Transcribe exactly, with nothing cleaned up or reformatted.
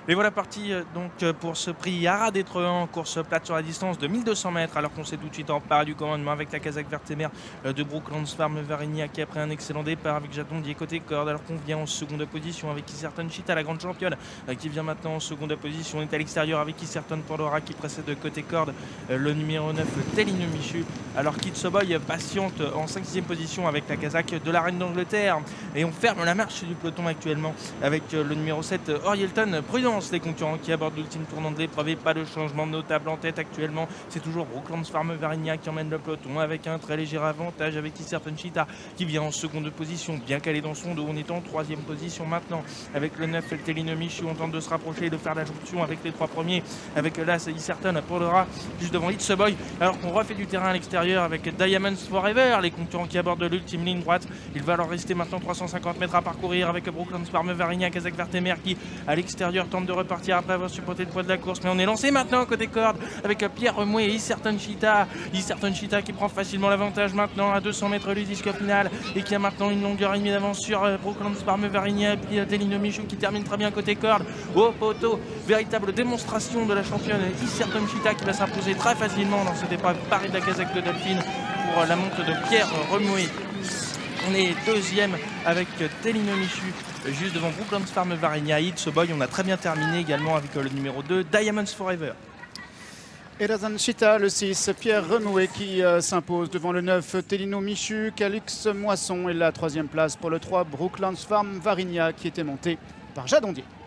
Et voilà parti euh, donc euh, pour ce prix Ara d'Étrehan, course plate sur la distance de mille deux cents mètres, alors qu'on s'est tout de suite emparé du commandement avec la Kazakh Vertemer euh, de Brooklands Farm Varignac qui après un excellent départ avec Jadondier côté corde, alors qu'on vient en seconde position avec Iserton Chita, la grande championne, euh, qui vient maintenant en seconde position. On est à l'extérieur avec Iserton Pandora qui précède de côté corde euh, le numéro neuf Téline Michu, alors Kitsoboy patiente en cinquième position avec la Kazakh de la Reine d'Angleterre. Et on ferme la marche du peloton actuellement avec euh, le numéro sept Orielton Prudence. Les concurrents qui abordent l'ultime tournant de l'épreuve et pas de changement notable en tête actuellement. C'est toujours Brooklands Farm Varignac qui emmène le peloton avec un très léger avantage avec Iserton Chita qui vient en seconde position, bien calé dans son dos. On est en troisième position maintenant avec le neuf Téline Michu. On tente de se rapprocher et de faire la jonction avec les trois premiers, avec l'As Iserton Pandora juste devant It's a Boy, alors qu'on refait du terrain à l'extérieur avec Diamonds Forever. Les concurrents qui abordent l'ultime ligne droite. Il va leur rester maintenant trois cent cinquante mètres à parcourir avec Brooklands Farm Varignac, Kazakh Vertemer qui à l'extérieur tente de repartir après avoir supporté le poids de la course, mais on est lancé maintenant côté corde avec Pierre Remoué et Iserton Chita. Iserton Chita qui prend facilement l'avantage maintenant à deux cents mètres du disque final et qui a maintenant une longueur et demie d'avance sur Brooklands Farm Varignac, puis Téline Michu qui termine très bien côté corde au poteau. Véritable démonstration de la championne Iserton Chita qui va s'imposer très facilement dans cette épreuve Paris de la Kazakh de Delphine pour la monte de Pierre Remoué. On est deuxième avec Téline Michu juste devant Brooklands Farm Varignac. It's a Boy, on a très bien terminé également avec le numéro deux Diamonds Forever. Iserton Chita, le six, Pierre Remoué qui euh, s'impose devant le neuf Téline Michu. Calix Moisson et la troisième place pour le trois Brooklands Farm Varignac qui était monté par Jadondier.